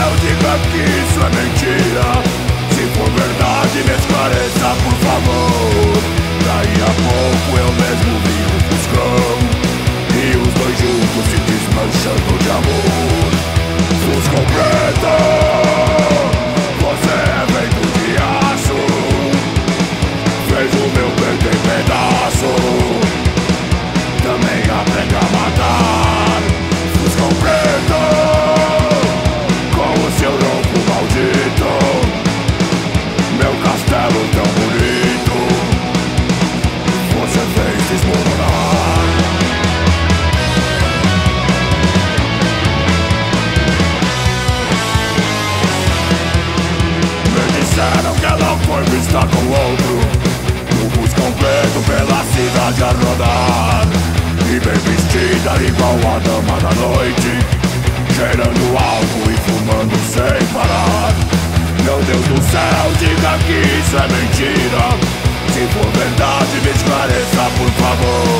céu, diga que isso é mentira. Se for verdade, me esclareça, por favor. Daí a pouco eu mesmo vi o Fuscão e os dois juntos se desmanchando de amor. Fuscão Preto, você é feito de aço, fez o meu peito em pedaço, também aprende a matar. Fuscão Preto, com o seu ronco maldito, meu castelo tão bonito, você fez desmoronar. Me disseram que ela foi vista com outro, no Fuscão Preto pela cidade a rodar, e bem vestida igual a dama da noite, cheirando álcool e fumando sem parar. Meu Deus do céu, diga que isso é mentira. Se for verdade, me esclareça, por favor.